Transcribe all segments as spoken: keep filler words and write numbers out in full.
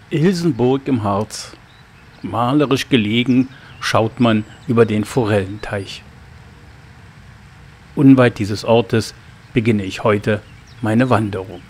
Ilsenburg im Harz. Malerisch gelegen schaut man über den Forellenteich. Unweit dieses Ortes beginne ich heute meine Wanderung.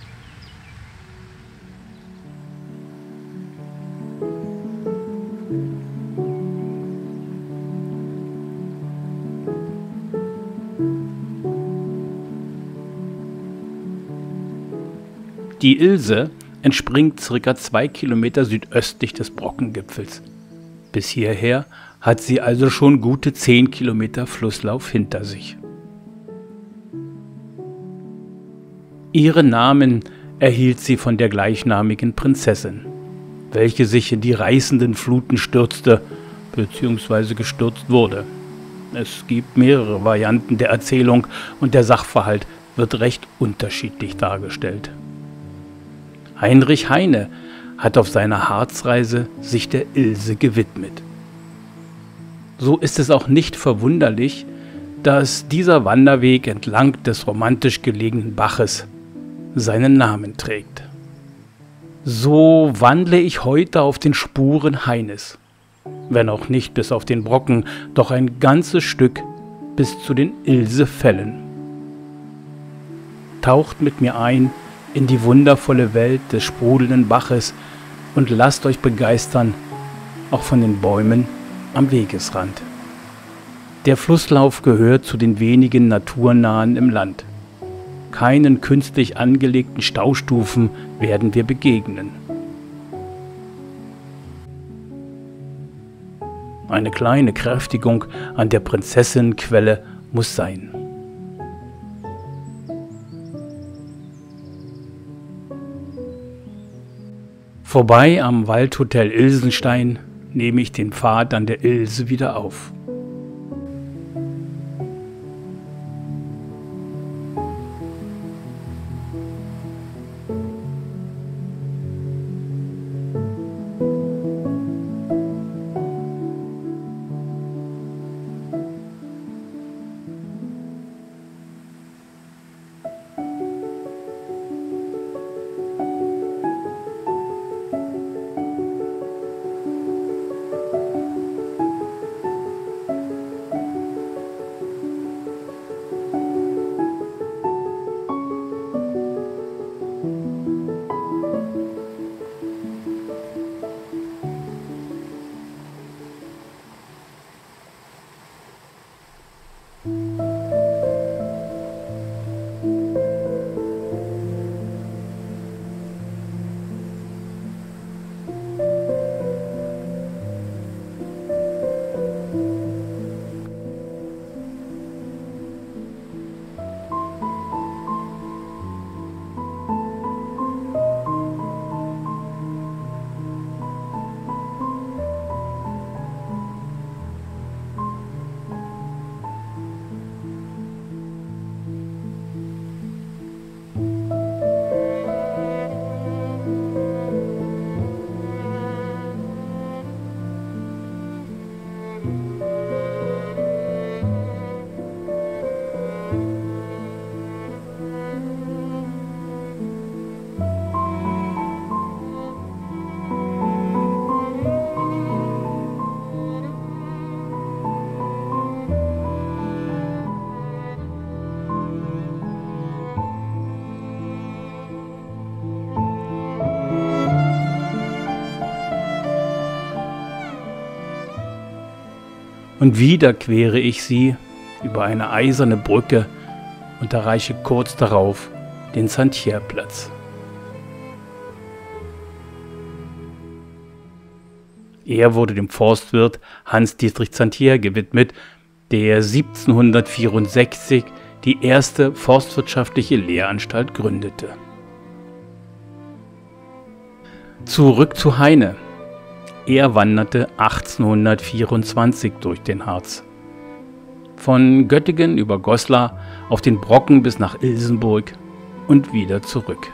Die Ilse entspringt circa zwei Kilometer südöstlich des Brockengipfels. Bis hierher hat sie also schon gute zehn Kilometer Flusslauf hinter sich. Ihren Namen erhielt sie von der gleichnamigen Prinzessin, welche sich in die reißenden Fluten stürzte bzw. gestürzt wurde. Es gibt mehrere Varianten der Erzählung und der Sachverhalt wird recht unterschiedlich dargestellt. Heinrich Heine hat auf seiner Harzreise sich der Ilse gewidmet. So ist es auch nicht verwunderlich, dass dieser Wanderweg entlang des romantisch gelegenen Baches seinen Namen trägt. So wandle ich heute auf den Spuren Heines, wenn auch nicht bis auf den Brocken, doch ein ganzes Stück bis zu den Ilsefällen. Taucht mit mir ein in die wundervolle Welt des sprudelnden Baches und lasst euch begeistern, auch von den Bäumen am Wegesrand. Der Flusslauf gehört zu den wenigen naturnahen im Land. Keinen künstlich angelegten Staustufen werden wir begegnen. Eine kleine Kräftigung an der Prinzessinnenquelle muss sein. Vorbei am Waldhotel Ilsenstein nehme ich den Pfad an der Ilse wieder auf. Und wieder quere ich sie über eine eiserne Brücke und erreiche kurz darauf den Santierplatz. Er wurde dem Forstwirt Hans-Dietrich Santier gewidmet, der siebzehnhundertvierundsechzig die erste forstwirtschaftliche Lehranstalt gründete. Zurück zu Heine. Er wanderte achtzehnhundertvierundzwanzig durch den Harz. Von Göttingen über Goslar auf den Brocken bis nach Ilsenburg und wieder zurück.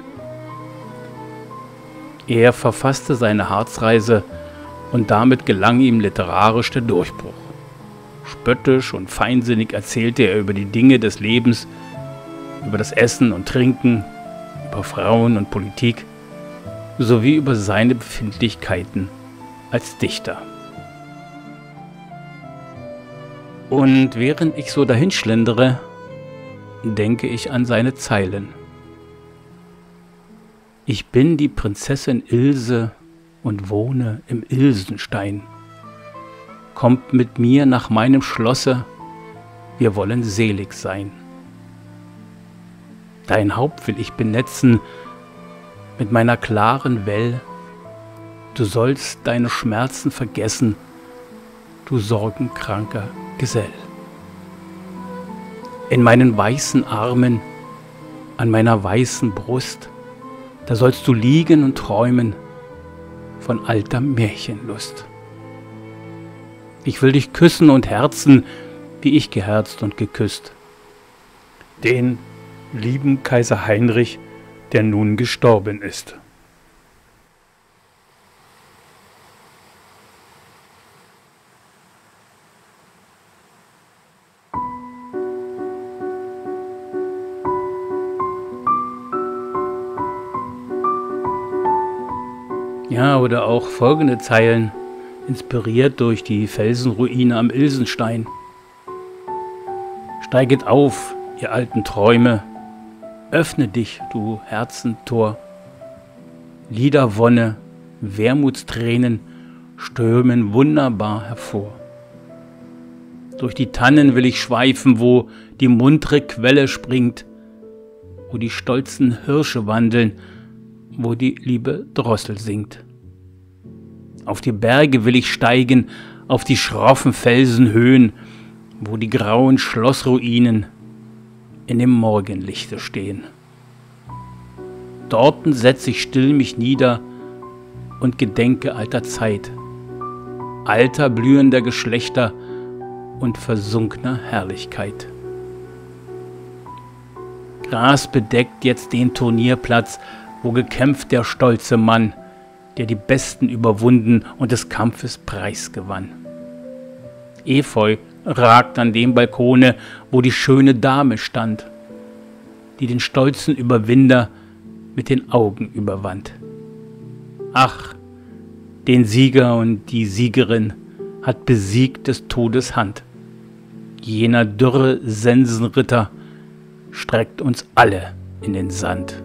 Er verfasste seine Harzreise und damit gelang ihm literarisch der Durchbruch. Spöttisch und feinsinnig erzählte er über die Dinge des Lebens, über das Essen und Trinken, über Frauen und Politik. sowie über seine Befindlichkeiten als Dichter. Und während ich so dahinschlendere, denke ich an seine Zeilen. Ich bin die Prinzessin Ilse und wohne im Ilsenstein. Kommt mit mir nach meinem Schlosse, wir wollen selig sein. Dein Haupt will ich benetzen mit meiner klaren Well. Du sollst deine Schmerzen vergessen, du sorgenkranker Gesell. In meinen weißen Armen, an meiner weißen Brust, da sollst du liegen und träumen von alter Märchenlust. Ich will dich küssen und herzen, wie ich geherzt und geküsst. Den lieben Kaiser Heinrich, der nun gestorben ist. Ja, oder auch folgende Zeilen, inspiriert durch die Felsenruine am Ilsenstein. Steiget auf, ihr alten Träume, öffne dich, du Herzentor. Liederwonne, Wermutstränen strömen wunderbar hervor. Durch die Tannen will ich schweifen, wo die muntre Quelle springt, wo die stolzen Hirsche wandeln, wo die liebe Drossel singt. Auf die Berge will ich steigen, auf die schroffen Felsenhöhen, wo die grauen Schlossruinen in dem Morgenlichte stehen. Dorten setz ich still mich nieder und gedenke alter Zeit, alter blühender Geschlechter und versunkener Herrlichkeit. Gras bedeckt jetzt den Turnierplatz, wo gekämpft der stolze Mann, der die Besten überwunden und des Kampfes Preis gewann. Efeu ragt an dem Balkone, wo die schöne Dame stand, die den stolzen Überwinder mit den Augen überwand. Ach, den Sieger und die Siegerin hat besiegt des Todes Hand. Jener dürre Sensenritter streckt uns alle in den Sand.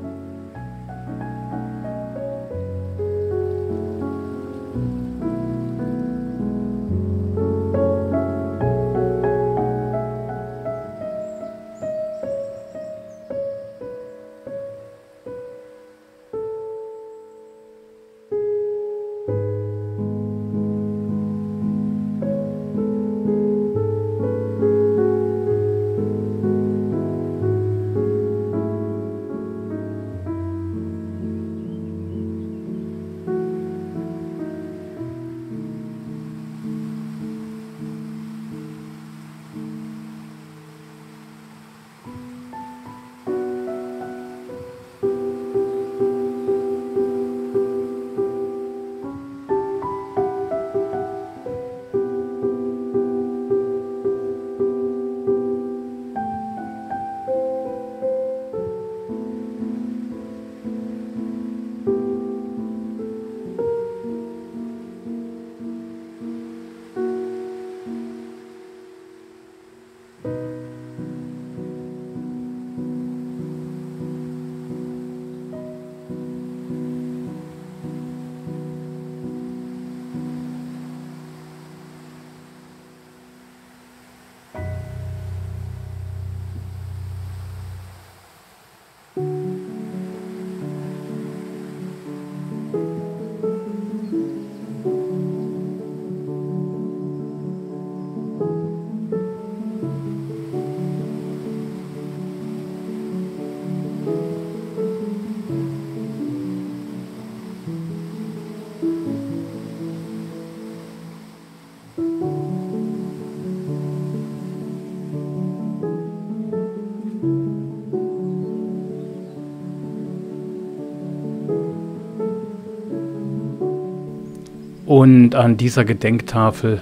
Und an dieser Gedenktafel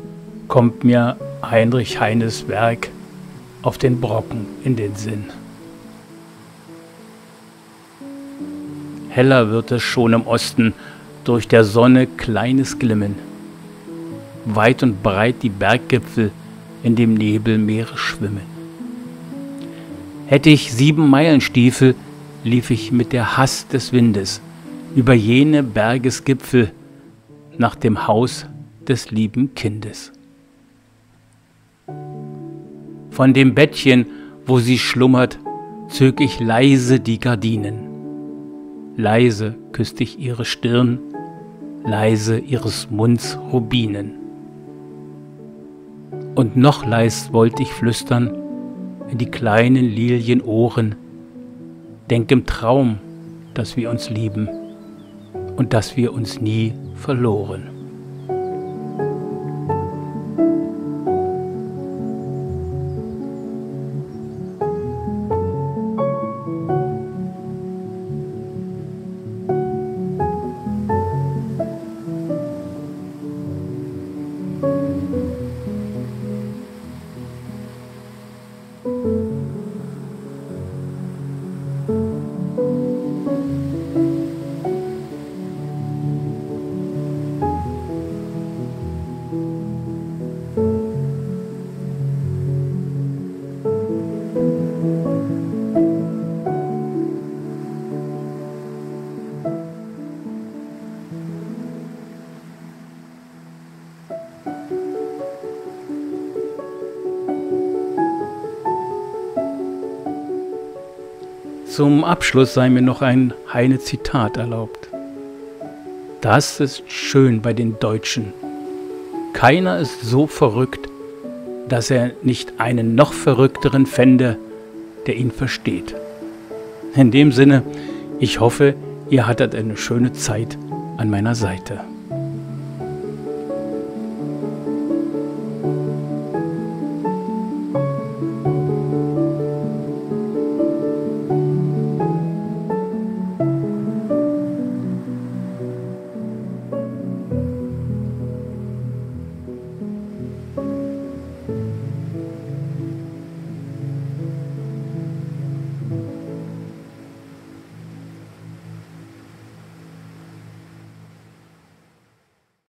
kommt mir Heinrich Heines Werk auf den Brocken in den Sinn. heller wird es schon im Osten, durch der Sonne kleines Glimmen. Weit und breit die Berggipfel in dem Nebelmeere schwimmen. Hätte ich sieben Meilenstiefel, lief ich mit der Hast des Windes über jene Bergesgipfel nach dem Haus des lieben Kindes. Von dem Bettchen, wo sie schlummert, zög ich leise die Gardinen. Leise küsst ich ihre Stirn, leise ihres Munds Rubinen. Und noch leis wollt ich flüstern in die kleinen Lilienohren: Denk im Traum, dass wir uns lieben und dass wir uns nie verloren. Zum Abschluss sei mir noch ein Heine-Zitat erlaubt. Das ist schön bei den Deutschen. Keiner ist so verrückt, dass er nicht einen noch verrückteren fände, der ihn versteht. In dem Sinne, ich hoffe, ihr hattet eine schöne Zeit an meiner Seite.